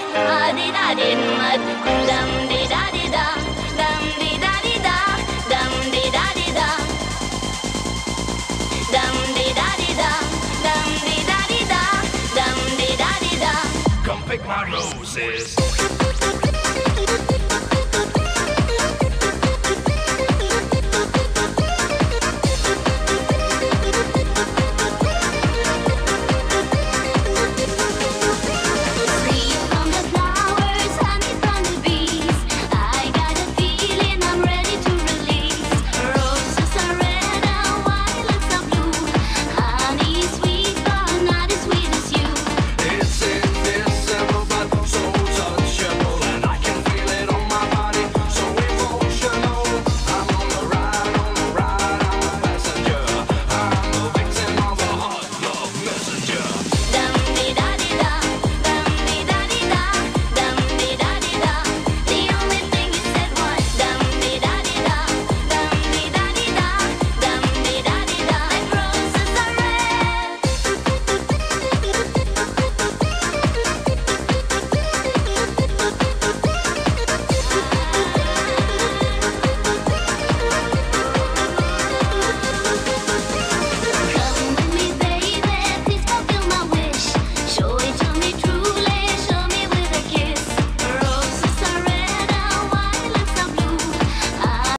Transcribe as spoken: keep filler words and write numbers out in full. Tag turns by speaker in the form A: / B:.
A: Ah di da din mad, dum di da di da, dum di da di da, dum di da di da, dum di da di da, dum di da di da, dum di da di da.
B: Come pick my roses.